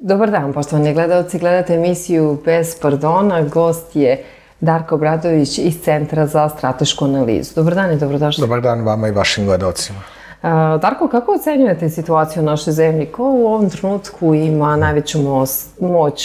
Dobar dan, poštovani gledalci. Gledate emisiju Bez pardona. Gost je Darko Obradović iz Centra za stratešku analizu. Dobar dan i dobrodošli. Dobar dan vama i vašim gledalcima. Darko, kako ocenjujete situaciju u našoj zemlji? Ko u ovom trenutku ima najveću moć?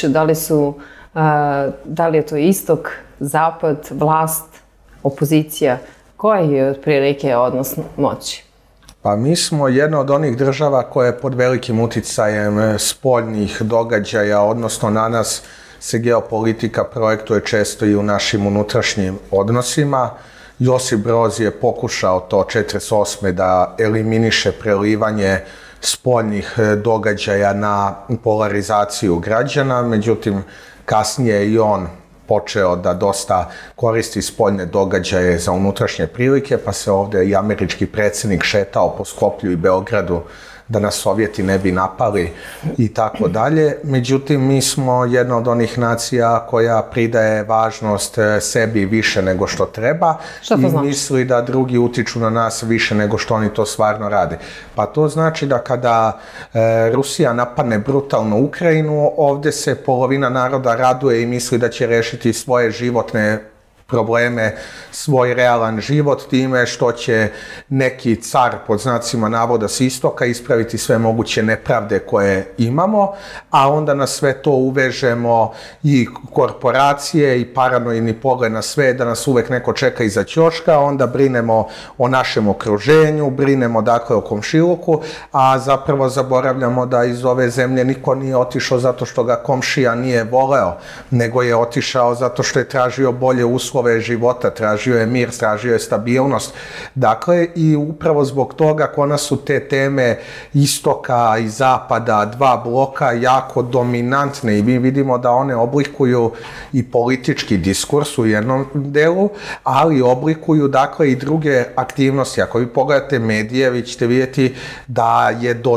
Da li je to istok, zapad, vlast, opozicija? Koji je otprilike odnos moći? Pa mi smo jedna od onih država koja je pod velikim uticajem spoljnih događaja, odnosno na nas se geopolitika projektuje često i u našim unutrašnjim odnosima. Josip Broz je pokušao to 1948. da eliminiše prelivanje spoljnih događaja na polarizaciju građana, međutim kasnije i on počeo da dosta koristi spoljne događaje za unutrašnje prilike, pa se ovdje i američki predsjednik šetao po Skoplju i Beogradu da nas Sovjeti ne bi napali i tako dalje. Međutim, mi smo jedna od onih nacija koja pridaje važnost sebi više nego što treba i misli da drugi utiču na nas više nego što oni to stvarno rade. Pa to znači da kada Rusija napadne brutalno Ukrajinu, ovdje se polovina naroda raduje i misli da će rešiti svoje životne probleme, svoj realan život time što će neki car pod znacima navoda s istoka ispraviti sve moguće nepravde koje imamo, a onda na sve to uvežemo i korporacije i paranoidni pogled na sve, da nas uvek neko čeka iza ćoška, onda brinemo o našem okruženju, brinemo dakle o komšiluku, a zapravo zaboravljamo da iz ove zemlje niko nije otišao zato što ga komšija nije voleo, nego je otišao zato što je tražio bolje uslove života, tražio je mir, tražio je stabilnost. Dakle, i upravo zbog toga kod nas su te teme istoka i zapada, dva bloka, jako dominantne i mi vidimo da one oblikuju i politički diskurs u jednom delu, ali oblikuju dakle i druge aktivnosti. Ako vi pogledate medije, vi ćete vidjeti da je do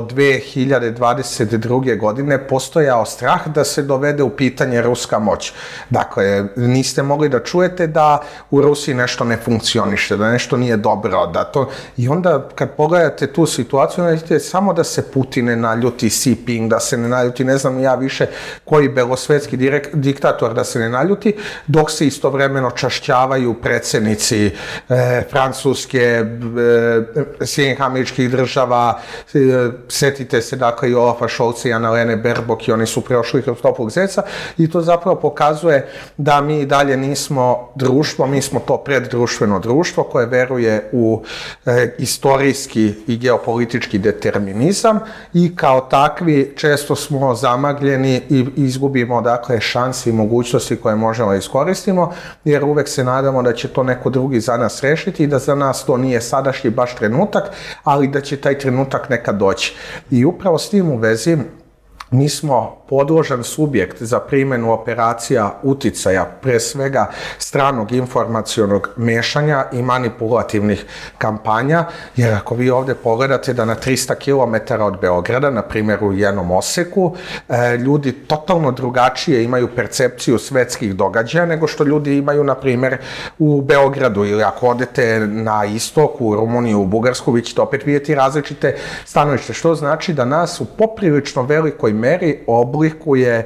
2022. godine postojao strah da se dovede u pitanje ruska moć. Dakle, niste mogli da čujete da u Rusiji nešto ne funkcioniše, da nešto nije dobro, da to... I onda kad pogledate tu situaciju, vidite samo da se Putin ne naljuti, Xi Jinping da se ne naljuti, ne znam ja više koji belosvetski diktator da se ne naljuti, dok se istovremeno čašćavaju predsjednici Francuske, Sjedinjenih Američkih Država, setite se dakle i Olafa Scholza i Annalene Baerbock i oni su prešli kroz toplog zeca i to zapravo pokazuje da mi dalje nismo društvo, mi smo to preddruštveno društvo koje veruje u istorijski i geopolitički determinizam i kao takvi često smo zamagljeni i izgubimo dakle šanse i mogućnosti koje možemo iskoristimo, jer uvek se nadamo da će to neko drugi za nas rešiti i da za nas to nije sadašnji baš trenutak, ali da će taj trenutak nekad doći. I upravo s tim u vezi mi smo podložan subjekt za primjenu operacija uticaja, pre svega stranog informacionog mešanja i manipulativnih kampanja, jer ako vi ovdje pogledate da na 300 km od Beograda, na primjer u jednom oseku, ljudi totalno drugačije imaju percepciju svetskih događaja nego što ljudi imaju, na primjer, u Beogradu, ili ako odete na istok, u Rumuniju, u Bugarsku, vi ćete opet vidjeti različite stanovište, što znači da nas u poprilično velikoj meri oblikuje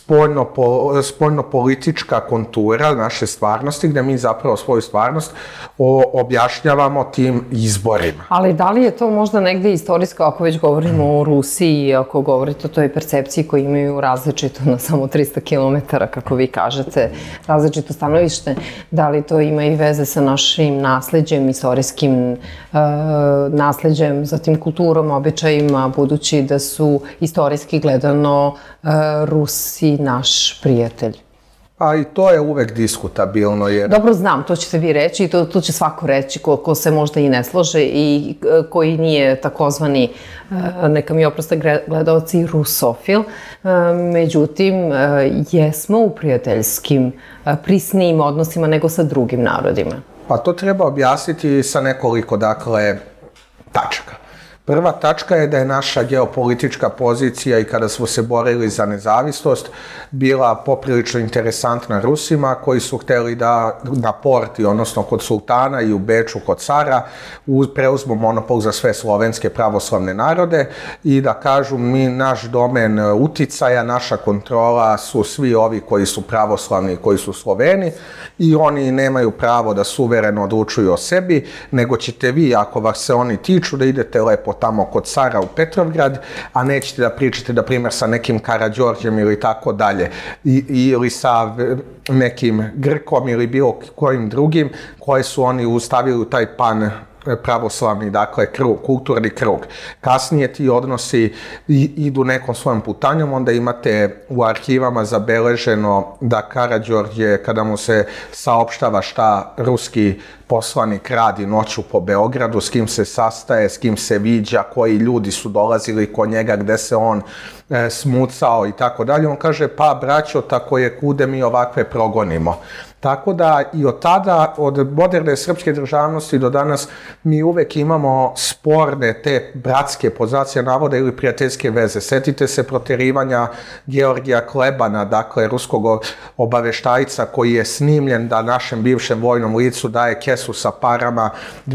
spoljno-politička kontura naše stvarnosti, gde mi zapravo svoju stvarnost objašnjavamo tim izborima. Ali da li je to možda negde istorijsko, ako već govorimo o Rusiji, ako govorite o toj percepciji koju imaju različito na samo 300 km, kako vi kažete, različito stanovište, da li to ima i veze sa našim nasleđem, istorijskim nasleđem, zatim kulturom, običajima, budući da su istorijski gledano Rusi naš prijatelj? Pa i to je uvek diskutabilno. Dobro, znam, to ćete vi reći i to će svako reći ko se možda i ne slože i koji nije takozvani, neka mi oproste gledalci, rusofil. Međutim, jesmo u prijateljskim, prisnijim odnosima nego sa drugim narodima. Pa to treba objasniti sa nekoliko, dakle, tačaka. Prva tačka je da je naša geopolitička pozicija i kada smo se borili za nezavisnost bila poprilično interesantna Rusima koji su hteli da na Porti, odnosno kod sultana i u Beču kod cara, preuzmu monopol za sve slovenske pravoslavne narode i da kažu mi, naš domen uticaja, naša kontrola su svi ovi koji su pravoslavni, koji su Sloveni i oni nemaju pravo da suvereno odlučuju o sebi, nego ćete vi, ako vas se oni tiču, da idete lepo tamo kod cara u Petrovgrad, a nećete da pričate, da primjer, sa nekim Karađorđem ili tako dalje, ili sa nekim Grkom ili bilo kojim drugim koje su oni ustavili u taj pan pravoslavni, dakle, kulturni krug. Kasnije ti odnosi idu nekom svojom putanjom, onda imate u arhivama zabeleženo da Karađorđe, kada mu se saopštava šta ruski poslanik radi noću po Beogradu, s kim se sastaje, s kim se viđa, koji ljudi su dolazili kod njega, gde se on smucao i tako dalje. On kaže, pa braćo, tako je, kude mi ovakve progonimo. Tako da i od tada, od moderne srpske državnosti do danas, mi uvek imamo sporne te bratske, pod znacima navoda, ili prijateljske veze. Setite se proterivanja Georgija Klebana, dakle ruskog obaveštajca koji je snimljen da našem bivšem vojnom licu daje kesu sa parama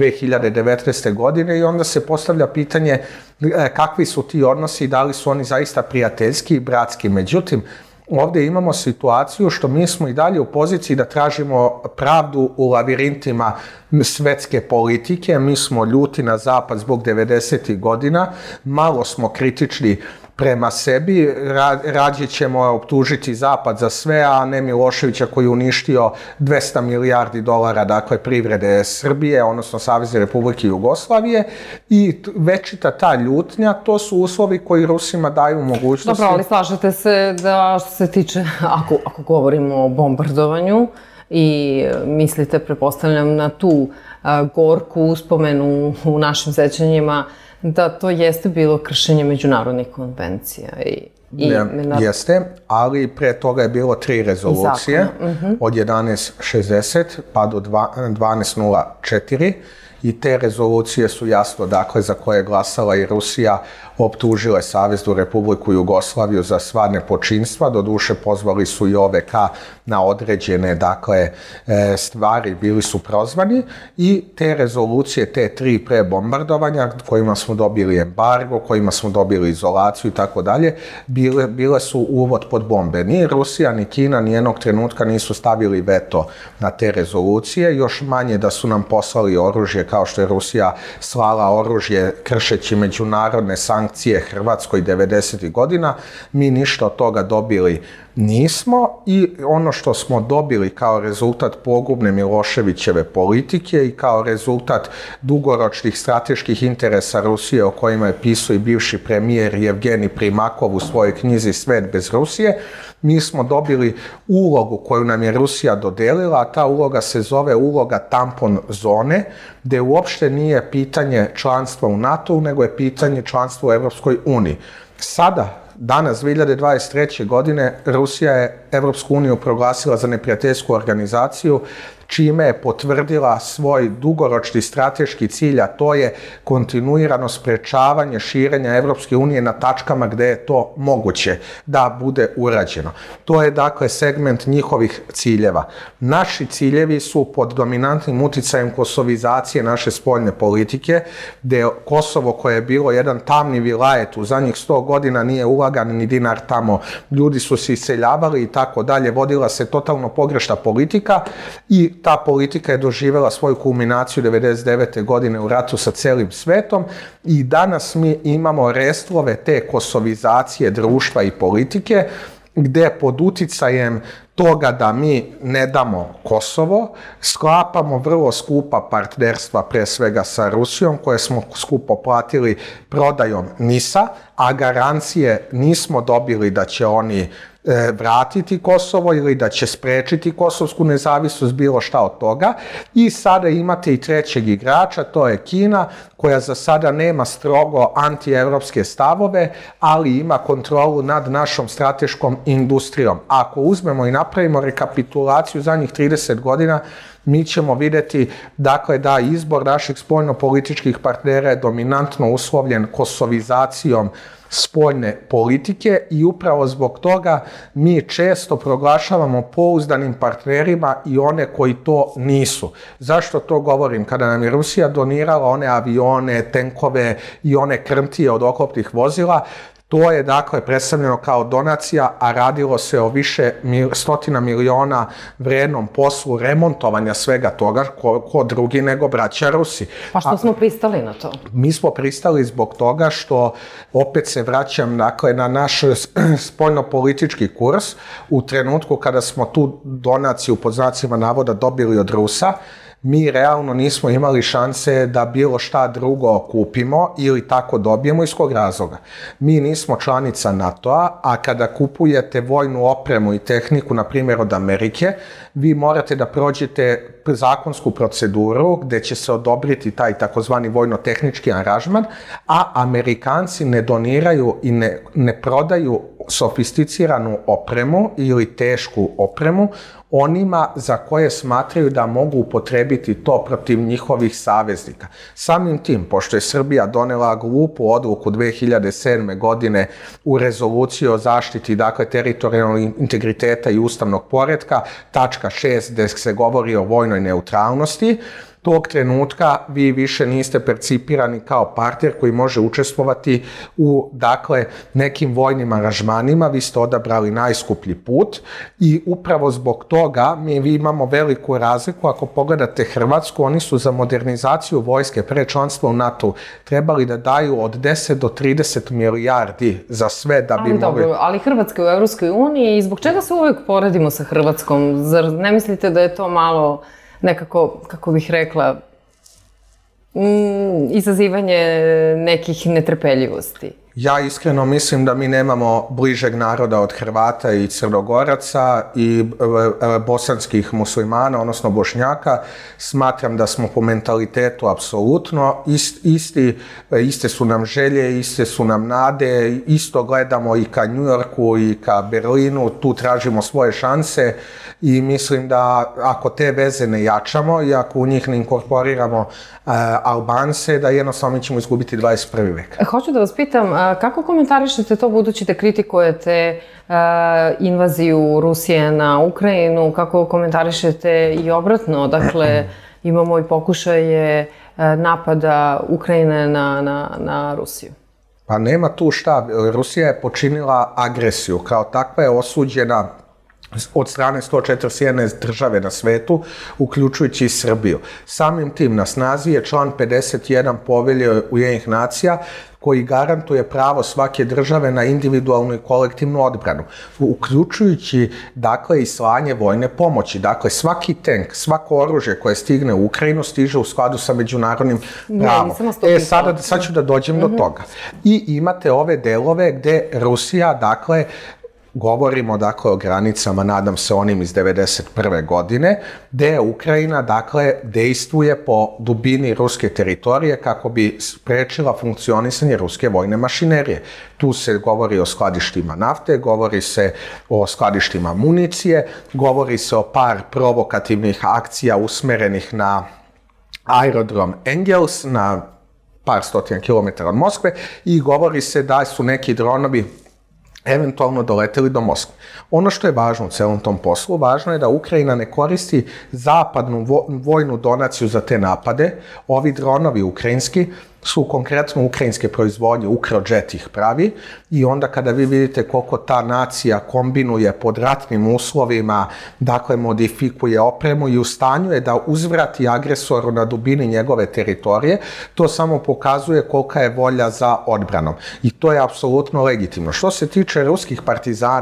2019. godine i onda se postavlja pitanje kakvi su ti odnosi i da li su oni zaista prijateljski i bratski. Međutim, ovdje imamo situaciju što mi smo i dalje u poziciji da tražimo pravdu u lavirintima svetske politike. Mi smo ljuti na zapad zbog 90. godina, malo smo kritični prema sebi, rađe ćemo optužiti zapad za sve, a ne Miloševića koji je uništio 200 milijardi dolara, dakle, privrede Srbije, odnosno Savezne Republike Jugoslavije, i večita ta ljutnja, to su uslovi koji Rusima daju mogućnosti. Dobro, ali slažete se da što se tiče, ako govorimo o bombardovanju i mislite, pretpostavljam, na tu gorku uspomenu u našim sećanjima, da to jeste bilo kršenje međunarodnih konvencija. Jeste, ali pre toga je bilo 3 rezolucije, od 1160 pa do 1204, i te rezolucije su jasno, dakle, za koje je glasala i Rusija, optužile Saveznu Republiku Jugoslaviju za sva nepočinstva, doduše pozvali su i OVK na određene, dakle, stvari, bili su prozvani, i te rezolucije, te 3 pre bombardovanja, kojima smo dobili embargo, kojima smo dobili izolaciju i tako dalje, bile su uvod pod bombe. Ni Rusija, ni Kina nijednog trenutka nisu stavili veto na te rezolucije, još manje da su nam poslali oružje, kao što je Rusija slala oružje kršeći međunarodne sankcije Hrvatskoj 90. godina. Mi ništa od toga dobili nismo, i ono što smo dobili kao rezultat pogubne Miloševićeve politike i kao rezultat dugoročnih strateških interesa Rusije, o kojima je pisao i bivši premijer Jevgenij Primakov u svojoj knjizi Svet bez Rusije, mi smo dobili ulogu koju nam je Rusija dodelila, a ta uloga se zove uloga tampon zone, gde uopšte nije pitanje članstva u NATO-u, nego je pitanje članstva u Evropskoj uniji. Sada, danas, 2023. godine, Rusija je Evropsku uniju proglasila za neprijateljsku organizaciju, čime je potvrdila svoj dugoročni strateški cilj, a to je kontinuirano sprečavanje širenja Evropske unije na tačkama gde je to moguće da bude urađeno. To je, dakle, segment njihovih ciljeva. Naši ciljevi su pod dominantnim uticajem kosovizacije naše spoljne politike, gde Kosovo, koje je bilo jedan tamni vilajet, u zadnjih 100 godina nije ulagan ni dinar tamo, ljudi su se iseljavali i tako dalje, vodila se totalno pogrešna politika, i ta politika je doživjela svoju kulminaciju 1999. godine u ratu sa celim svetom, i danas mi imamo restlove te kosovizacije društva i politike, gde pod uticajem toga da mi ne damo Kosovo, sklapamo vrlo skupa partnerstva, pre svega sa Rusijom, koje smo skupo platili prodajom NIS-a, a garancije nismo dobili da će oni vratiti Kosovo ili da će sprečiti kosovsku nezavisnost, bilo šta od toga. I sada imate i trećeg igrača, to je Kina, koja za sada nema strogo antievropske stavove, ali ima kontrolu nad našom strateškom industrijom. Ako uzmemo i napravimo rekapitulaciju zadnjih 30 godina, mi ćemo vidjeti dakle, da izbor naših spoljno-političkih partnera je dominantno uslovljen kosovizacijom spoljne politike i upravo zbog toga mi često proglašavamo pouzdanim partnerima i one koji to nisu. Zašto to govorim? Kada nam je Rusija donirala one avione, tenkove i one krmtije od oklopnih vozila, to je dakle predstavljeno kao donacija, a radilo se o više stotina miliona vrednom poslu remontovanja svega toga, ko drugi nego braća Rusi. Pa što smo pristali na to? Mi smo pristali zbog toga što, opet se vraćam dakle, na naš spoljnopolitički kurs, u trenutku kada smo tu donaciju pod znacima navoda dobili od Rusa, mi realno nismo imali šanse da bilo šta drugo kupimo ili tako dobijemo. Iz kog razloga? Mi nismo članica NATO-a, a kada kupujete vojnu opremu i tehniku, na primjer od Amerike, vi morate da prođete zakonsku proceduru gde će se odobriti taj takozvani vojno-tehnički aranžman, a Amerikanci ne doniraju i ne prodaju sofisticiranu opremu ili tešku opremu onima za koje smatraju da mogu upotrebiti to protiv njihovih saveznika. Samim tim, pošto je Srbija donela glupu odluku 2007. godine u rezoluciji o zaštiti dakle, teritorijalnog integriteta i ustavnog poretka, tačka 6 gde se govori o vojnoj neutralnosti, tog trenutka vi više niste percipirani kao partner koji može učestvovati u dakle, nekim vojnim aranžmanima, vi ste odabrali najskuplji put i upravo zbog toga mi imamo veliku razliku. Ako pogledate Hrvatsku, oni su za modernizaciju vojske pre članstva u NATO trebali da daju od 10 do 30 milijardi za sve da bi mogli... Dobro, ali Hrvatska je u Evropskoj uniji i zbog čega se uvek poredimo sa Hrvatskom? Zar ne mislite da je to malo nekako, kako bih rekla, izazivanje nekih netrpeljivosti? Ja iskreno mislim da mi nemamo bližeg naroda od Hrvata i Crnogoraca i bosanskih muslimana, odnosno Bošnjaka. Smatram da smo po mentalitetu apsolutno iste su nam želje, iste su nam nade, isto gledamo i ka New Yorku i ka Berlinu, tu tražimo svoje šanse i mislim da ako te veze ne jačamo i ako u njih ne inkorporiramo Albance, da jednostavno mi ćemo izgubiti 21. vek. Hoću da vas pitam, kako komentarišete to budući da kritikujete invaziju Rusije na Ukrajinu, kako komentarišete i obratno, dakle imamo i pokušaje napada Ukrajine na Rusiju? Pa nema tu šta, Rusija je počinila agresiju, kao takva je osuđena od strane 141 države na svetu, uključujući i Srbiju. Samim tim na snazi je član 51 Povelje Ujedinjenih nacija koji garantuje pravo svake države na individualnu i kolektivnu odbranu, uključujući dakle i slanje vojne pomoći. Dakle, svaki tank, svako oružje koje stigne u Ukrajinu stiže u skladu sa međunarodnim pravom. Sad ću da dođem do toga. I imate ove delove gde Rusija, dakle, govorimo dakle o granicama, nadam se onim iz 1991. godine, gde Ukrajina dakle dejstvuje po dubini ruske teritorije kako bi sprečila funkcionisanje ruske vojne mašinerije. Tu se govori o skladištima nafte, govori se o skladištima municije, govori se o par provokativnih akcija usmerenih na aerodrom Engels, na par stotina kilometara od Moskve, i govori se da su neki dronovi eventualno doleteli do Moskve. Ono što je važno u celom tom poslu, važno je da Ukrajina ne koristi zapadnu vojnu donaciju za te napade. Ovi dronovi ukrajinski su konkretno ukrajinske proizvodnje, Ukrojet ih pravi, i onda kada vi vidite koliko ta nacija kombinuje pod ratnim uslovima, dakle modifikuje opremu i u stanju je da uzvrati agresoru na dubini njegove teritorije, to samo pokazuje kolika je volja za odbranom. I to je apsolutno legitimno. Što se tiče ruskih partizana,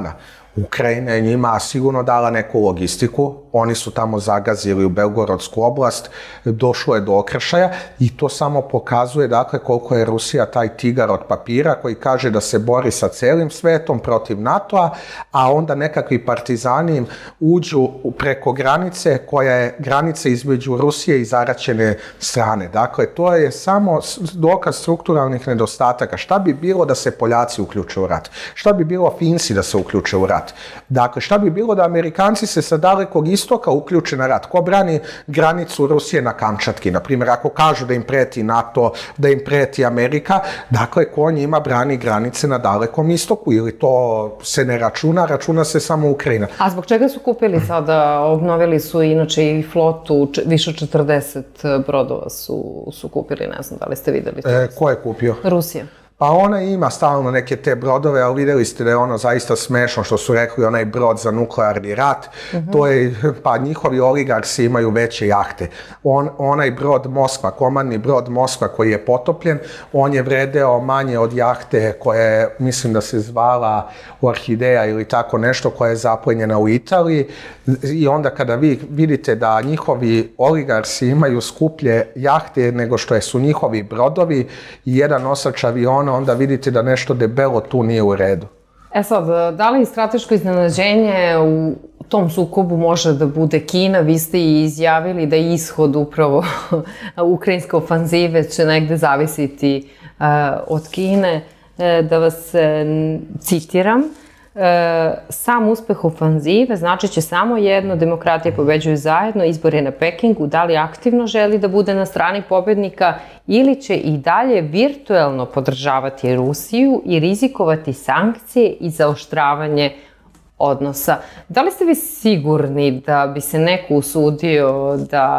Ukrajina je njima sigurno dala neku logistiku, oni su tamo zagazili u Belgorodsku oblast, došlo je do okršaja i to samo pokazuje dakle koliko je Rusija taj tigar od papira koji kaže da se bori sa celim svetom protiv NATO-a, a onda nekakvi partizani im uđu preko granice koja je granica između Rusije i zaraćene strane. Dakle, to je samo dokaz strukturalnih nedostataka. Šta bi bilo da se Poljaci uključe u rat? Šta bi bilo Finci da se uključe u rat? Dakle, šta bi bilo da Amerikanci se sa dalekog istoka uključe na rat? Ko brani granicu Rusije na Kamčatki? Naprimjer, ako kažu da im preti NATO, da im preti Amerika, dakle, ko njima brani granice na dalekom istoku? Ili to se ne računa, računa se samo Ukrajina. A zbog čega su kupili sada? Obnovili su inače i flotu, više od 40 brodova su kupili, ne znam da li ste videli to. Ko je kupio? Rusija. Pa ona ima stalno neke te brodove, ali vidjeli ste da je ono zaista smešno što su rekli onaj brod za nuklearni rat. To je, pa njihovi oligarsi imaju veće jahte. Onaj brod Moskva, komandni brod Moskva koji je potopljen, on je vredeo manje od jahte koja je, mislim da se zvala Orhideja ili tako nešto, koja je zaplenjena u Italiji. I onda kada vi vidite da njihovi oligarsi imaju skuplje jahte nego što su njihovi brodovi i jedan nosač aviona, onda vidite da nešto debelo tu nije u redu. E sad, da li strateško iznenađenje u tom sukobu može da bude Kina? Vi ste i izjavili da ishod upravo ukrajinske ofanzive će negde zavisiti od Kine. Da vas citiram, sam uspeh ofanzive znači će samo jedno, demokratije pobeđuju zajedno, izbor je na Pekingu, da li aktivno želi da bude na strani pobednika ili će i dalje virtuelno podržavati Rusiju i rizikovati sankcije i zaoštravanje odnosa. Da li ste vi sigurni da bi se neko usudio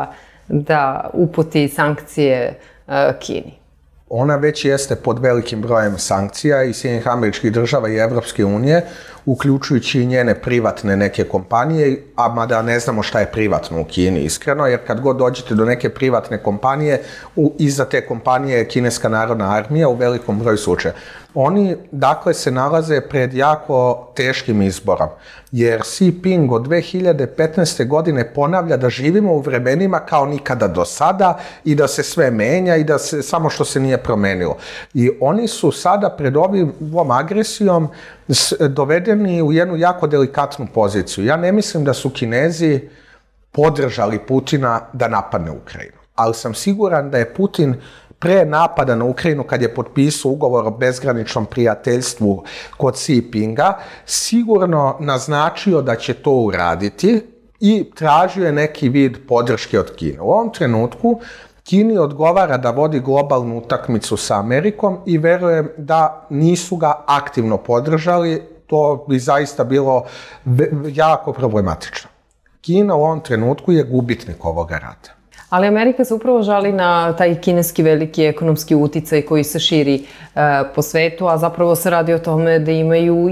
da uputi sankcije Kini? Ona već jeste pod velikim brojem sankcija i Sjedinjenih Američkih Država i Evropske unije, uključujući i njene privatne neke kompanije, a mada ne znamo šta je privatno u Kini, iskreno, jer kad god dođete do neke privatne kompanije, iza te kompanije je Kineska narodna armija u velikom broju slučaja. Oni, dakle, se nalaze pred jako teškim izborom, jer Xi Jinping od 2015. godine ponavlja da živimo u vremenima kao nikada do sada i da se sve menja i da se samo što se nije promenilo. I oni su sada pred ovom agresijom dovedeni u jednu jako delikatnu poziciju. Ja ne mislim da su Kinezi podržali Putina da napadne Ukrajinu, ali sam siguran da je Putin pre napada na Ukrajinu, kad je potpisao ugovor o bezgraničnom prijateljstvu kod Xi Jinpinga, sigurno naznačio da će to uraditi i tražio je neki vid podrške od Kine. U ovom trenutku Kini odgovara da vodi globalnu utakmicu sa Amerikom i verujem da nisu ga aktivno podržali, to bi zaista bilo jako problematično. Kina u ovom trenutku je gubitnik ovoga rata. Ali Amerika se upravo žali na taj kineski veliki ekonomski uticaj koji se širi po svetu, a zapravo se radi o tome da imaju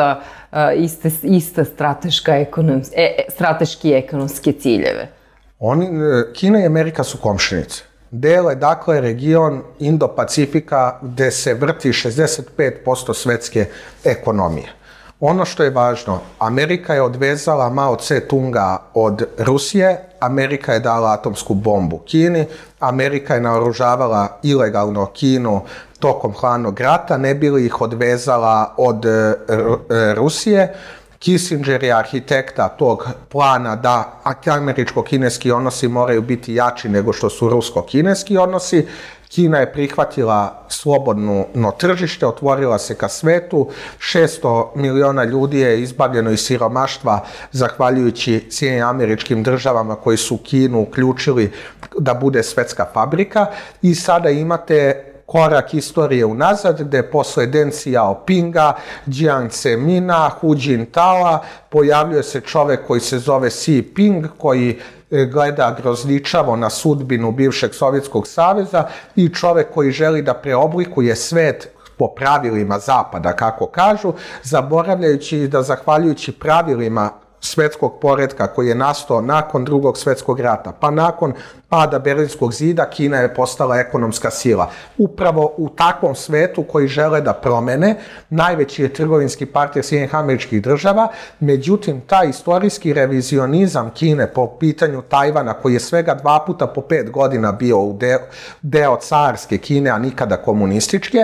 iste strateški ekonomske ciljeve. Kina i Amerika su komšinice. Dele, dakle, region Indo-Pacifika gde se vrti 65% svetske ekonomije. Ono što je važno, Amerika je odvezala Mao Tse-tunga od Rusije, Amerika je dala atomsku bombu Kini, Amerika je naoružavala ilegalno Kinu tokom hladnog rata, ne bi li ih odvezala od Rusije. Kissinger je arhitekta tog plana da američko-kineski odnosi moraju biti jači nego što su rusko-kineski odnosi. Kina je prihvatila slobodno tržište, otvorila se ka svetu, 600 miliona ljudi je izbavljeno iz siromaštva zahvaljujući Sjedinjenim Američkim Državama koji su Kinu uključili da bude svetska fabrika i sada imate korak istorije unazad, gde posle Deng Xiaopinga, Jiang Zemina, Hu Jintaoa pojavljuje se čovek koji se zove Xi Jinping, koji gleda grozničavo na sudbinu bivšeg Sovjetskog saveza i čovek koji želi da preoblikuje svet po pravilima Zapada, kako kažu, zaboravljajući da zahvaljujući pravilima svetskog poretka koji je nastao nakon Drugog svetskog rata, pa nakon pada Berlinskog zida, Kina je postala ekonomska sila. Upravo u takvom svetu koji žele da promene, najveći je trgovinski partner Sjedinjenih Američkih Država, međutim, taj istorijski revizionizam Kine po pitanju Tajvana, koji je svega 2 puta po 5 godina bio u deo carske Kine, a nikada komunističke,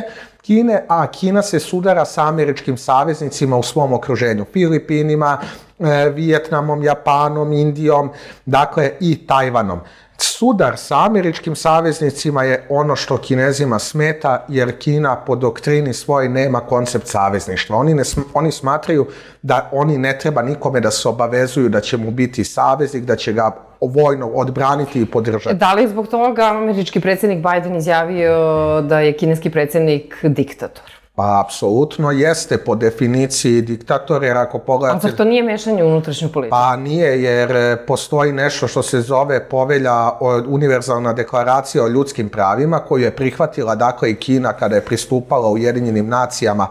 a Kina se sudara sa američkim saveznicima u svom okruženju, Filipinima, Vijetnamom, Japanom, Indijom, dakle i Tajvanom. Sudar sa američkim saveznicima je ono što Kinezima smeta, jer Kina po doktrini svoj nema koncept savezništva. Oni smatraju da oni ne treba nikome da se obavezuju da će mu biti saveznik, da će ga vojno odbraniti i podržati. Da li zbog toga američki predsjednik Biden izjavio da je kineski predsjednik diktator? Pa, apsolutno jeste po definiciji diktator, jer ako pogledate... A zar to nije mešanje u unutrašnju politiku? Pa nije, jer postoji nešto što se zove Povelja, univerzalna deklaracija o ljudskim pravima, koju je prihvatila, dakle, i Kina kada je pristupala Ujedinjenim nacijama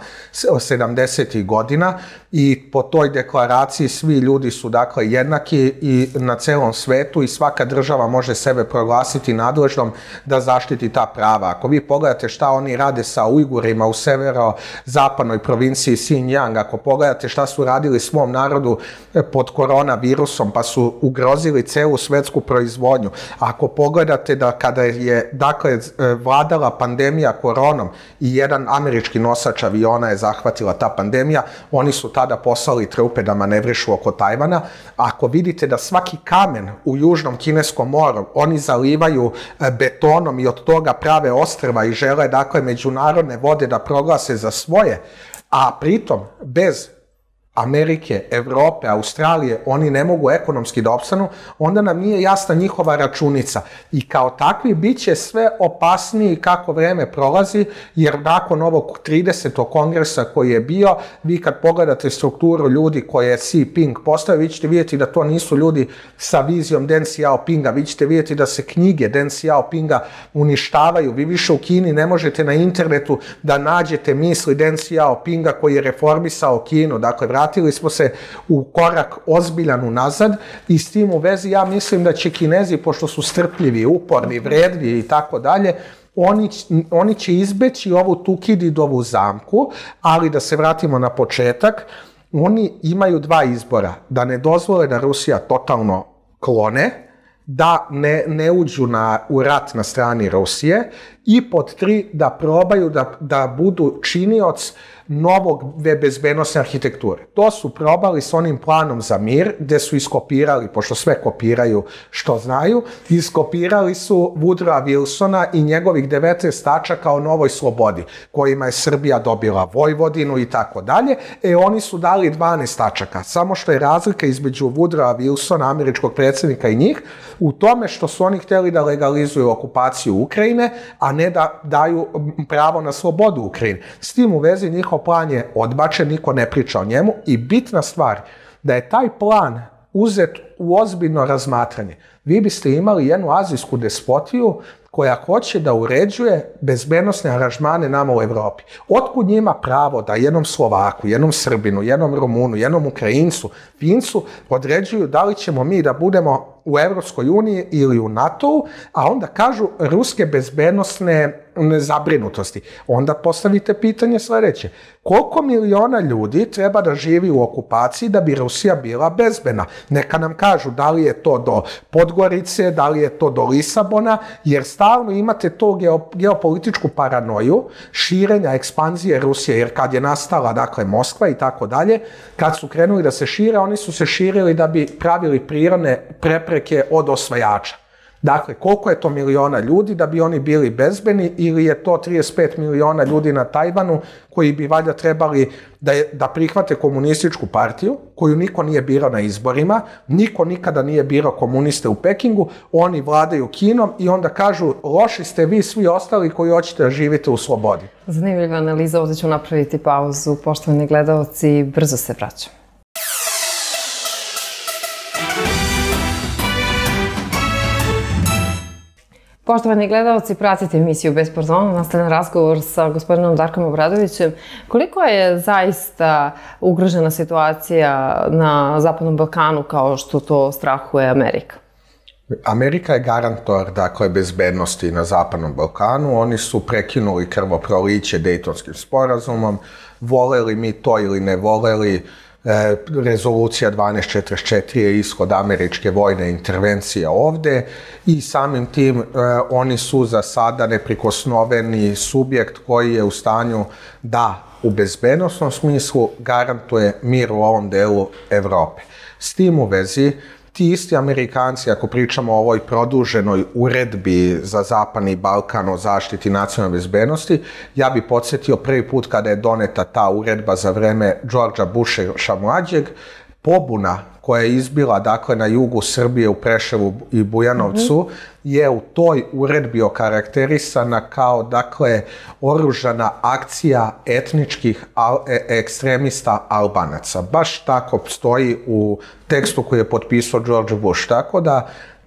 70. godina, i po toj deklaraciji svi ljudi su, dakle, jednaki i na celom svetu, i svaka država može sebe proglasiti nadležnom da zaštiti ta prava. Ako vi pogledate šta oni rade sa Ujgurima u zapadnoj provinciji Xinjiang, ako pogledate šta su radili svom narodu pod koronavirusom, pa su ugrozili celu svetsku proizvodnju, ako pogledate da kada je, dakle, vladala pandemija koronom i jedan američki nosač aviona je zahvatila ta pandemija, oni su tada poslali trupe da manevrišu oko Tajvana. Ako vidite da svaki kamen u južnom kineskom moru oni zalivaju betonom i od toga prave ostrva i žele, dakle, međunarodne vode da proglase za svoje, a pritom bez Amerike, Evrope, Australije, oni ne mogu ekonomski da opstanu, onda nam nije jasna njihova računica. I kao takvi bit će sve opasniji kako vreme prolazi, jer nakon ovog 30. kongresa koji je bio, vi kad pogledate strukturu ljudi koje je Xi Jinping postavio, vi ćete vidjeti da to nisu ljudi sa vizijom Deng Xiaopinga, vi ćete vidjeti da se knjige Deng Xiaopinga uništavaju. Vi više u Kini ne možete na internetu da nađete misli Deng Xiaopinga koji je reformisao Kinu. Dakle, vratili smo se u korak ozbiljan unazad, i s tim u vezi ja mislim da će Kinezi, pošto su strpljivi, uporni, vredljivi i tako dalje, oni će izbeći ovu Tukididovu zamku, ali da se vratimo na početak, oni imaju 2 izbora, da ne dozvole da Rusija totalno klone, da ne uđu u rat na strani Rusije, i pod 3 da probaju da budu činioc novog bezbednosne arhitekture. To su probali s onim planom za mir, gde su iskopirali, pošto sve kopiraju što znaju, iskopirali su Woodrowa Wilsona i njegovih 19 tačaka o novoj slobodi, kojima je Srbija dobila Vojvodinu i tako dalje. Oni su dali 12 tačaka, samo što je razlika između Woodrowa Wilsona, američkog predsjednika, i njih, u tome što su oni htjeli da legalizuju okupaciju Ukrajine, a ne da daju pravo na slobodu Ukrajine. S tim u vezi njihov plan je odbačen, niko ne priča o njemu, i bitna stvar da je taj plan uzet u ozbiljno razmatranje. Vi biste imali jednu azijsku despotiju koja hoće da uređuje bezbednosne aranžmane nama u Evropi. Otkud njima pravo da jednom Slovaku, jednom Srbinu, jednom Rumunu, jednom Ukrajincu, Fincu određuju da li ćemo mi da budemo u Evropskoj uniji ili u NATO-u, a onda kažu ruske bezbednosne zabrinutosti. Onda postavite pitanje sledeće: koliko miliona ljudi treba da živi u okupaciji da bi Rusija bila bezbedna? Neka nam kažu da li je to do Podgorice, da li je to do Lisabona, jer stalno imate to geopolitičku paranoju širenja, ekspanzije Rusije, jer kad je nastala, dakle, Moskva i tako dalje, kad su krenuli da se šire, oni su se širili da bi pravili prirodne prepreke od osvajača. Dakle, koliko je to miliona ljudi da bi oni bili bezbedni, ili je to 35 miliona ljudi na Tajvanu koji bi valjda trebali da prihvate komunističku partiju, koju niko nije birao na izborima, niko nikada nije birao komuniste u Pekingu, oni vladaju Kinom i onda kažu: loši ste vi svi ostali koji hoćete da živite u slobodi. Zanimljiva analiza, ovdje ću napraviti pauzu. Poštovani gledalci, brzo se vraćamo. Poštovani gledalci, pratite emisiju Bez pardona, nastavljen razgovor sa gospodinom Darkom Obradovićem. Koliko je zaista ugrožena situacija na Zapadnom Balkanu kao što to strahuje Amerika? Amerika je garantor, dakle, bezbednosti na Zapadnom Balkanu. Oni su prekinuli krvoproliće Dejtonskim sporazumom. Voleli mi to ili ne voleli, rezolucija 1244 je ishod američke vojne intervencije ovde i samim tim oni su za sada neprikosnoveni subjekt koji je u stanju da u bezbednosnom smislu garantuje mir u ovom delu Evrope. S tim u vezi, ti isti Amerikanci, ako pričamo o ovoj produženoj uredbi za Zapadni Balkan o zaštiti nacionalne bezbednosti, ja bih podsjetio prvi put kada je doneta ta uredba za vreme Georgea Busha mlađeg, pobuna koja je izbila, dakle, na jugu Srbije u Preševu i Bujanovcu, je u toj uredbi okarakterisana kao, dakle, oružana akcija etničkih ekstremista Albanaca. Baš tako stoji u tekstu koji je potpisao George Bush. Tako da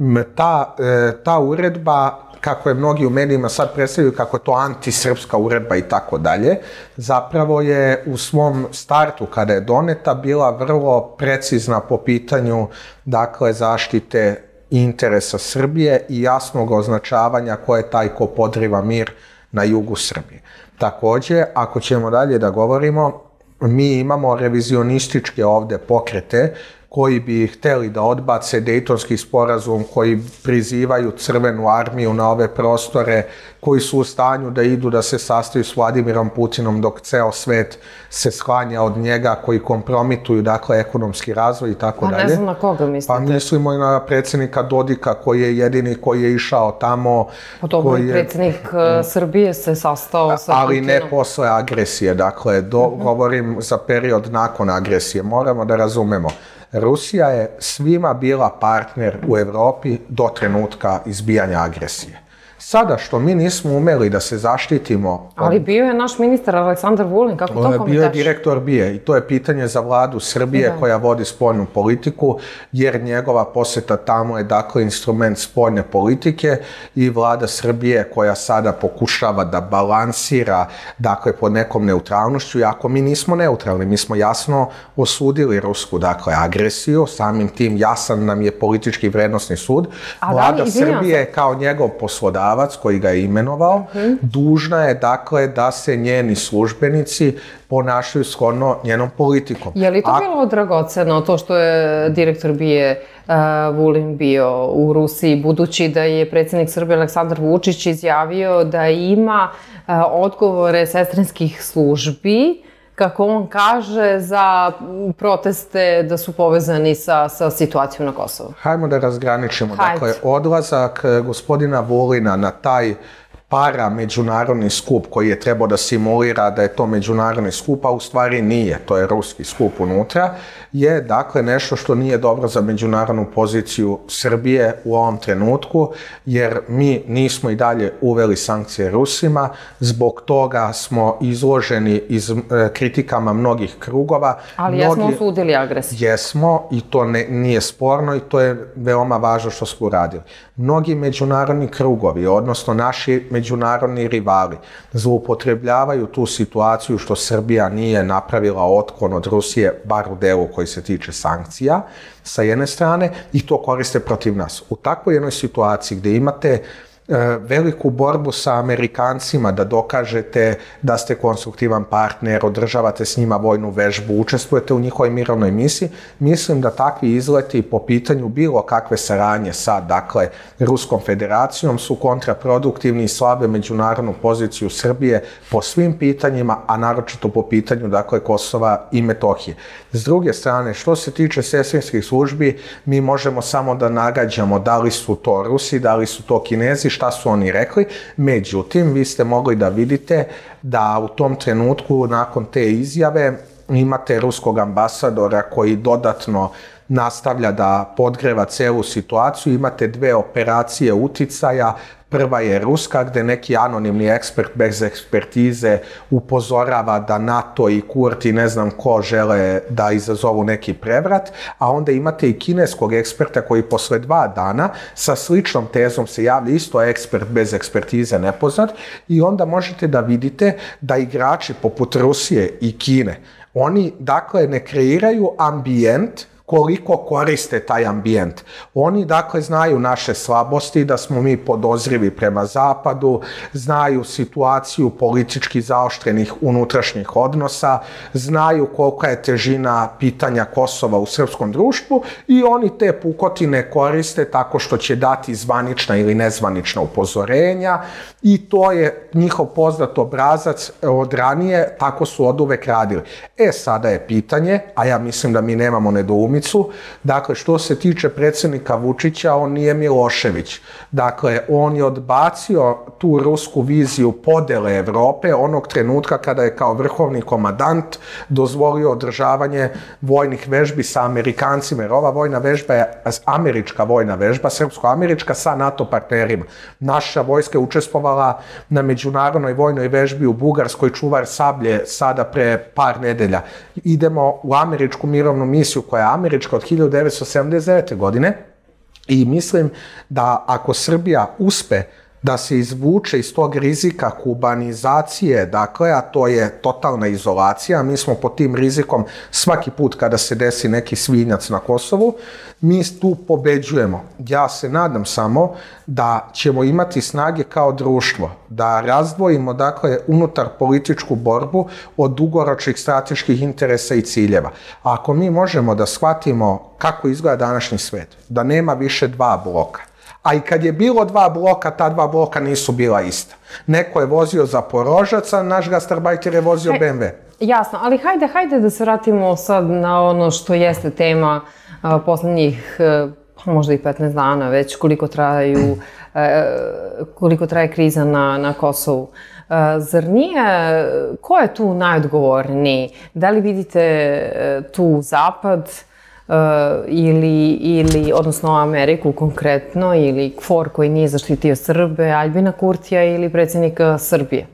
ta uredba, kako je mnogi u medijima sad predstavljaju kako je to antisrpska uredba i tako dalje, zapravo je u svom startu kada je doneta bila vrlo precizna po pitanju, dakle, zaštite interesa Srbije i jasnog označavanja ko je taj ko podriva mir na jugu Srbije. Takođe, ako ćemo dalje da govorimo, mi imamo revizionističke ovde pokrete koji bi hteli da odbace Dejtonski sporazum, koji prizivaju Crvenu armiju na ove prostore, koji su u stanju da idu da se sastaju s Vladimirom Putinom dok ceo svet se sklanja od njega, koji kompromituju, dakle, ekonomski razvoj i tako dalje. Pa ne znam na koga mislite? Pa mislimo i na predsjednika Dodika koji je jedini koji je išao tamo. Pa dobro, i predsjednik Srbije se sastao sa Putinom. Ali ne posle agresije, dakle, govorim za period nakon agresije. Moramo da razumemo. Rusija je svima bila partner u Evropi do trenutka izbijanja agresije. Sada što mi nismo umeli da se zaštitimo... Ali bio je naš ministar Aleksandar Vulin, kako to komentariš? Bio je direktor BIA i to je pitanje za vladu Srbije koja vodi spoljnu politiku, jer njegova poseta tamo je, dakle, instrument spoljne politike i vlada Srbije koja sada pokušava da balansira, dakle, pod nekom neutralnošću, iako mi nismo neutralni, mi smo jasno osudili rusku, dakle, agresiju, samim tim jasan nam je politički vrednosni sud. Vlada Srbije je kao njegov poslodavac koji ga je imenovao, dužna je, dakle, da se njeni službenici ponašaju shodno njenom politikom. Je li to bilo dragoceno, to što je direktor BIA Vulin bio u Rusiji, budući da je predsjednik Srbije Aleksandar Vučić izjavio da ima odgovore sestrinskih službi, kako on kaže, za proteste da su povezani sa situacijom na Kosovu? Hajmo da razgraničimo. Dakle, odlazak gospodina Vulina na taj međunarodni skup koji je trebao da simulira da je to međunarodni skup, a u stvari nije, to je ruski skup unutra, je, dakle, nešto što nije dobro za međunarodnu poziciju Srbije u ovom trenutku, jer mi nismo i dalje uveli sankcije Rusima, zbog toga smo izloženi kritikama mnogih krugova. Ali jesmo osudili agresiju. Jesmo, i to nije sporno i to je veoma važno što smo uradili. Mnogi međunarodni krugovi, odnosno naši međunarodni rivali, zloupotrebljavaju tu situaciju što Srbija nije napravila otklon od Rusije, bar u delu koji se tiče sankcija, sa jedne strane, i to koriste protiv nas. U takvoj jednoj situaciji gde imate veliku borbu sa Amerikancima da dokažete da ste konstruktivan partner, održavate s njima vojnu vežbu, učestvujete u njihovoj mirovnoj misiji, mislim da takvi izleti po pitanju bilo kakve saradnje sa, dakle, Ruskom federacijom su kontraproduktivni i slabe međunarodnu poziciju Srbije po svim pitanjima, a naročito po pitanju, dakle, Kosova i Metohije. S druge strane, što se tiče sestrinskih službi, mi možemo samo da nagađamo da li su to Rusi, da li su to Kinezi, šta su oni rekli. Međutim, vi ste mogli da vidite da u tom trenutku, nakon te izjave, imate ruskog ambasadora koji dodatno nastavlja da podgreva celu situaciju. Imate dve operacije uticaja. Prva je ruska, gde neki anonimni ekspert bez ekspertize upozorava da NATO i Kurti, ne znam ko, žele da izazovu neki prevrat, a onda imate i kineskog eksperta koji posle 2 dana sa sličnom tezom se javlja, isto ekspert bez ekspertize nepoznat, i onda možete da vidite da igrači poput Rusije i Kine, oni dakle ne kreiraju ambijent koliko koriste taj ambijent. Oni dakle znaju naše slabosti, da smo mi podozrivi prema zapadu, znaju situaciju politički zaoštrenih unutrašnjih odnosa, znaju kolika je težina pitanja Kosova u srpskom društvu i oni te pukotine koriste tako što će dati zvanična ili nezvanična upozorenja i to je njihov poznat obrazac od ranije, tako su oduvek radili. Sada je pitanje, a ja mislim da mi nemamo nedoumicu. Dakle, što se tiče predsjednika Vučića, on nije Milošević. Dakle, on je odbacio tu rusku viziju podele Evrope onog trenutka kada je kao vrhovni komandant dozvolio održavanje vojnih vežbi sa Amerikancima, jer ova vojna vežba je američka vojna vežba, srpsko-američka sa NATO partnerima. Naša vojska je učestvovala na međunarodnoj vojnoj vežbi u Bugarskoj, čuvar sablje, sada pre par nedelja. Idemo u američku mirovnu misiju koja je američka od 1979. godine i mislim da ako Srbija uspe da se izvuče iz tog rizika kubanizacije, dakle, a to je totalna izolacija, mi smo pod tim rizikom svaki put kada se desi neki svinjac na Kosovu, mi tu pobeđujemo. Ja se nadam samo da ćemo imati snage kao društvo, da razdvojimo, dakle, unutar političku borbu od dugoročnih strateških interesa i ciljeva. A ako mi možemo da shvatimo kako izgleda današnji svet, da nema više 2 bloka, a i kad je bilo 2 bloka, ta 2 bloka nisu bila ista. Neko je vozio Zaporožac, a naš gastarbajter je vozio BMW. Jasno, ali hajde da se vratimo sad na ono što jeste tema poslednjih, možda i 15 dana već, koliko traje kriza na Kosovu. Zar nije, ko je tu najodgovorniji? Da li vidite tu Zapad, ili, odnosno Ameriku konkretno, ili KFOR koji nije zaštitio Srbe, Aljbina Kurtija ili predsjednika Srbije?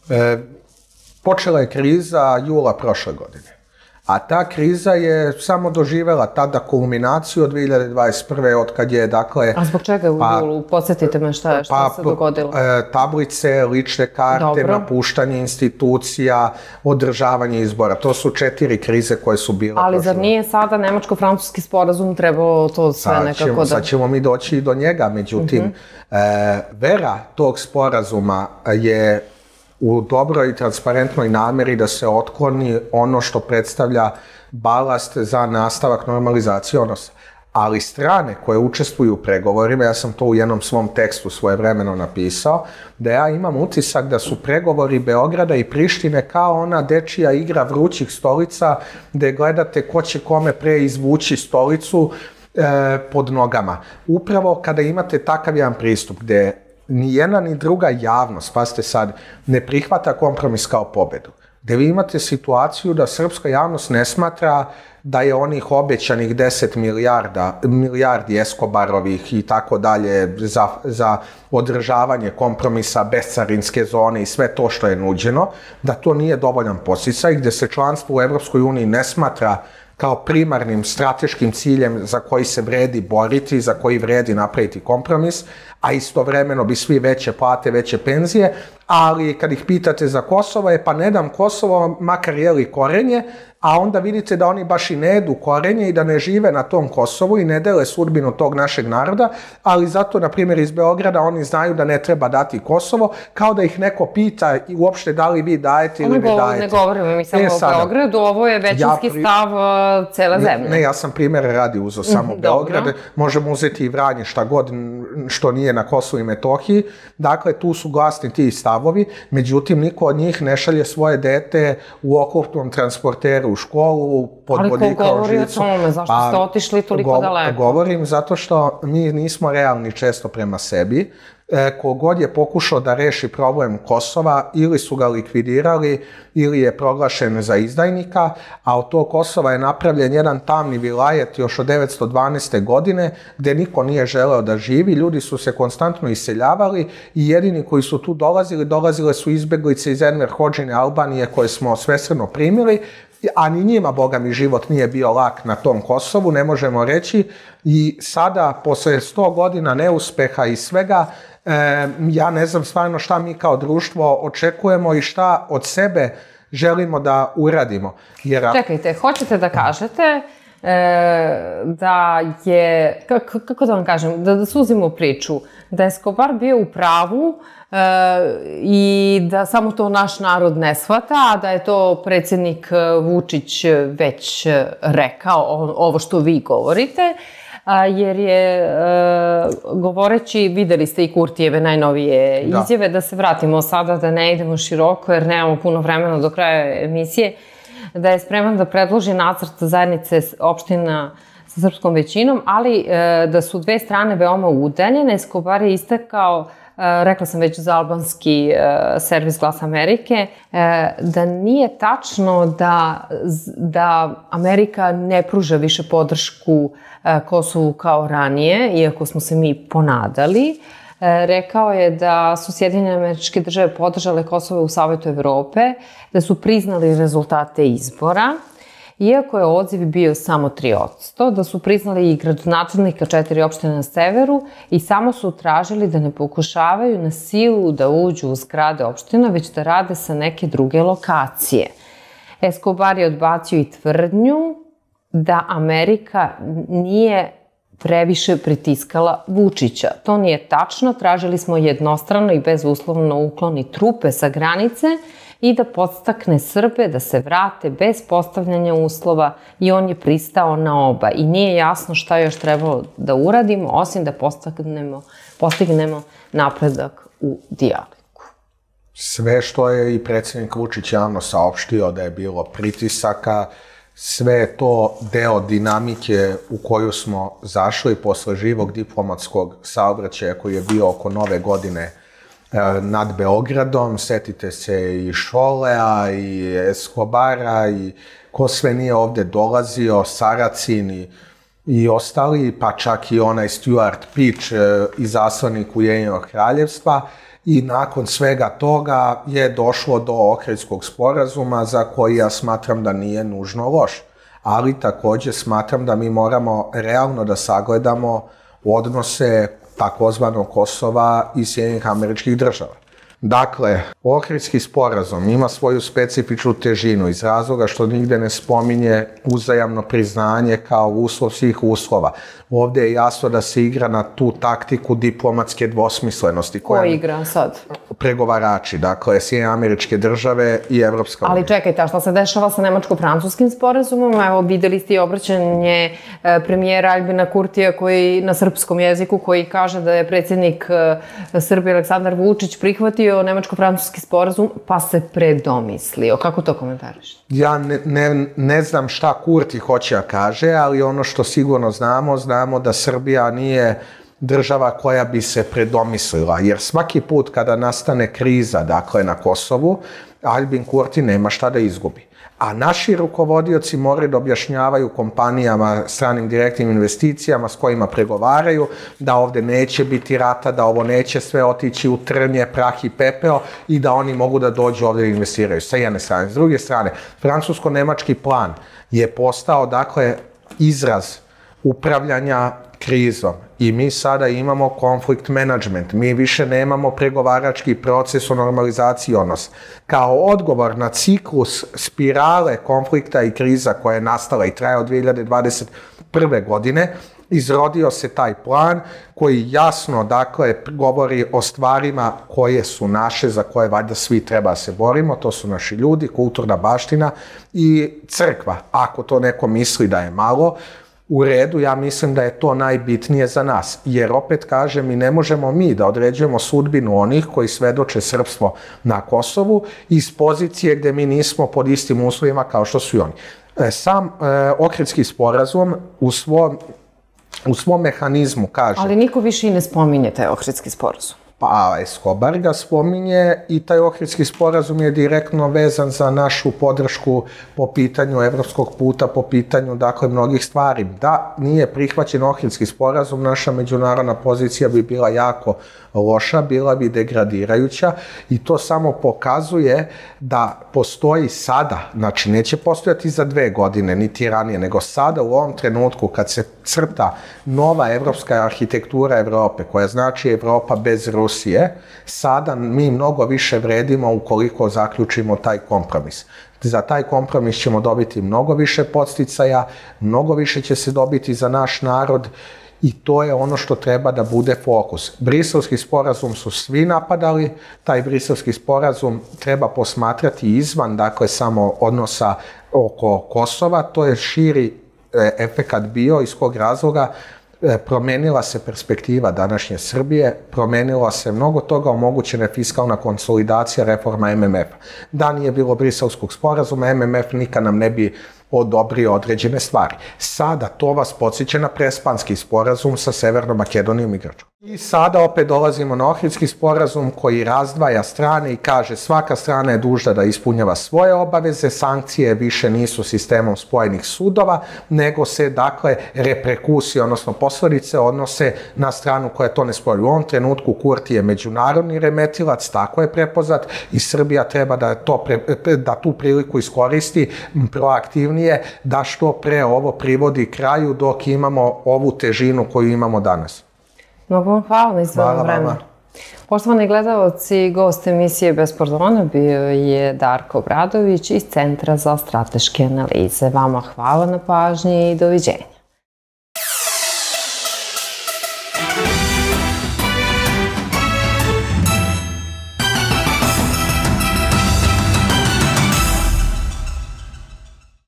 Počela je kriza jula prošle godine, a ta kriza je samo doživela tada kulminaciju od 2021. od kad je, dakle... A zbog čega u julu? Podsjetite me šta se dogodilo? Tablice, lične karte, napuštanje institucija, održavanje izbora. To su 4 krize koje su bile. Ali zar nije sada nemačko-francuski sporazum trebalo to sve nekako da... Sad ćemo mi doći i do njega, međutim, vera tog sporazuma je u dobroj i transparentnoj nameri da se otkloni ono što predstavlja balast za nastavak normalizacije odnosa. Ali strane koje učestvuju u pregovorima, ja sam to u jednom svom tekstu svojevremeno napisao, da ja imam utisak da su pregovori Beograda i Prištine kao ona dečija igra vrućih stolica, gde gledate ko će kome pre izvući stolicu pod nogama. Upravo kada imate takav jedan pristup gde ni jedna ni druga javnost, pazite sad, ne prihvata kompromis kao pobedu. Gde vi imate situaciju da srpska javnost ne smatra da je onih obećanih 10 milijardi Escobarovih i tako dalje za održavanje kompromisa, bescarinske zone i sve to što je nuđeno, da to nije dovoljan podsticaj, gde se članstvo u Evropskoj uniji ne smatra kao primarnim strateškim ciljem za koji se vredi boriti, za koji vredi napraviti kompromis, a istovremeno bi svi veće plate, veće penzije, ali kad ih pitate za Kosovo, pa ne dam Kosovo, makar jeli korenje, a onda vidite da oni baš i ne jedu korenje i da ne žive na tom Kosovu i ne dele sudbinu tog našeg naroda, ali zato, na primjer, iz Beograda oni znaju da ne treba dati Kosovo, kao da ih neko pita i uopšte da li vi dajete ili ne dajete. Ne govorimo mi samo o Beogradu, ovo je većinski stav cele zemlje. Ne, ja sam primjer radi uzeo samo Beograd, možemo uzeti i Vranje, šta god što nije na Kosovu i Metohiji, dakle tu su glasni ti stavovi, međutim niko od njih ne šalje svoje dete u oklopnom transporteru u školu, pod bodikaom žicu. Ali ko govori o tome, zašto ste otišli toliko daleko? Govorim zato što mi nismo realni često prema sebi. kogod je pokušao da reši problem Kosova, ili su ga likvidirali, ili je proglašen za izdajnika, a od tog Kosova je napravljen jedan tamni vilajet još od 912. godine, gde niko nije želeo da živi, ljudi su se konstantno iseljavali i jedini koji su tu dolazile su izbeglice iz Enver Hodžine Albanije koje smo svesrdno primili, a ni njima, boga mi, život nije bio lak na tom Kosovu, ne možemo reći. I sada, posle 100 godina neuspeha i svega, ja ne znam stvarno šta mi kao društvo očekujemo i šta od sebe želimo da uradimo. Čekajte, hoćete da kažete da je, kako da vam kažem, da suzimo priču, da je Escobar bio u pravu i da samo to naš narod ne shvata, a da je to predsjednik Vučić već rekao, ovo što vi govorite, jer je, govoreći, videli ste i Kurtijeve najnovije izjave, da se vratimo sada, da ne idemo široko, jer nemamo puno vremena do kraja emisije, da je spreman da predloži nacrt zajednice opština sa srpskom većinom, ali da su dve strane veoma udaljene. Escobar je istakao, rekla sam već za albanski servis Glas Amerike, da nije tačno da Amerika ne pruža više podršku Kosovu kao ranije, iako smo se mi ponadali. Rekao je da su Sjedinjene Američke Države podržale Kosovo u Savetu Evrope, da su priznali rezultate izbora, iako je odziv bio samo 3%, da su priznali i gradonačelnika 4 opštine na severu i samo su tražili da ne pokušavaju na silu da uđu u zgrade opština, već da rade sa neke druge lokacije. Escobar je odbacio i tvrdnju da Amerika nije previše pritiskala Vučića. To nije tačno, tražili smo jednostrano i bezuslovno ukloni trupe sa granice i da podstakne Srbe da se vrate bez postavljanja uslova i on je pristao na oba. I nije jasno šta još trebalo da uradimo, osim da postignemo napredak u dijalogu. Sve što je i predsjednik Vučić javno saopštio da je bilo pritisaka, sve je to deo dinamike u koju smo zašli posle živog diplomatskog saobraćaja koji je bio oko Nove godine nad Beogradom. Setite se i Šolea i Escobara i ko sve nije ovde dolazio, Saracin i ostali, pa čak i onaj Stuart Peach, izaslanik Ujedinjenog kraljevstva. I nakon svega toga je došlo do Ohridskog sporazuma za koji ja smatram da nije nužno loš. Ali takođe smatram da mi moramo realno da sagledamo odnose takozvanog Kosova i Sjedinjenih Američkih Država. Dakle, Ohridski sporazum ima svoju specifičnu težinu iz razloga što nigde ne spominje uzajamno priznanje kao uslov svih uslova. Ovde je jasno da se igra na tu taktiku diplomatske dvosmislenosti. Ko igra sad? Pregovarači, dakle, Sjedinjene Američke Države i Evropska unija. Ali čekajte, a šta se dešava sa nemačko-francuskim sporazumom? Evo, videli ste i obraćanje premijera Aljbina Kurtija koji na srpskom jeziku, koji kaže da je predsjednik Srbije Aleksandar Vučić prihvatio nemačko-francuski sporazum, pa se predomislio. Kako to komentariš? Ja ne znam šta Kurti hoće da kaže, ali ono što sigurno znamo da Srbija nije država koja bi se predomislila, jer svaki put kada nastane kriza, dakle na Kosovu, Aljbin Kurti nema šta da izgubi. A naši rukovodioci moraju da objašnjavaju kompanijama, stranim direktnim investicijama s kojima pregovaraju, da ovde neće biti rata, da ovo neće sve otići u trnje, prah i pepeo i da oni mogu da dođu ovde i investiraju. Sa jedne strane. S druge strane, francusko-nemački plan je postao, dakle, izraz upravljanja krizom. I mi sada imamo konflikt management. Mi više nemamo pregovarački proces o normalizaciji odnosa. Kao odgovor na ciklus spirale konflikta i kriza koja je nastala i traje od 2021. godine, izrodio se taj plan koji jasno, dakle, govori o stvarima koje su naše, za koje valjda svi treba se borimo. To su naši ljudi, kulturna baština i crkva. Ako to neko misli da je malo, u redu, ja mislim da je to najbitnije za nas, jer opet kažem i ne možemo mi da određujemo sudbinu onih koji svedoče srpstvo na Kosovu iz pozicije gde mi nismo pod istim uslovima kao što su i oni. Sam Ohridski sporazum u svom mehanizmu kaže... Ali niko više i ne spominje taj Ohridski sporazum. Pa Escobar ga spominje i taj Ohridski sporazum je direktno vezan za našu podršku po pitanju evropskog puta, po pitanju dakle mnogih stvari. Da nije prihvaćen Ohridski sporazum, naša međunarodna pozicija bi bila jako loša, bila bi degradirajuća i to samo pokazuje da postoji sada, znači neće postojati za 2 godine, niti ranije, nego sada u ovom trenutku kad se crta nova evropska arhitektura Evrope, koja znači Evropa bez Rusije, sada mi mnogo više vredimo ukoliko zaključimo taj kompromis. Za taj kompromis ćemo dobiti mnogo više podsticaja, mnogo više će se dobiti za naš narod i to je ono što treba da bude fokus. Briselski sporazum su svi napadali, taj Briselski sporazum treba posmatrati izvan, dakle samo odnosa oko Kosova, to je širi efekat bio, iz kog razloga promenila se perspektiva današnje Srbije, promenila se mnogo toga, omogućena je fiskalna konsolidacija, reforma MMF-a. Da nije bilo Briselskog sporazuma, MMF nikad nam ne bi odobrio određene stvari. Sada to vas podsjeća na Prespanski sporazum sa Severnom Makedonijom i Grčkom. I sada opet dolazimo na Ohridski sporazum koji razdvaja strane i kaže svaka strana je dužna da ispunjava svoje obaveze, sankcije više nisu sistemom spojenih sudova, nego se dakle reperkusije, odnosno posledice odnose na stranu koja to ne spoji. U ovom trenutku Kurti je međunarodni remetilac, tako je prepoznat i Srbija treba da tu priliku iskoristi proaktivnije, da što pre ovo privodi kraju dok imamo ovu težinu koju imamo danas. Mnogo vam hvala na izdvojeno vreme. Poštovani gledalci, gost emisije Bez pardona bio je Darko Obradović iz Centra za strateške analize. Vama hvala na pažnji i doviđenja.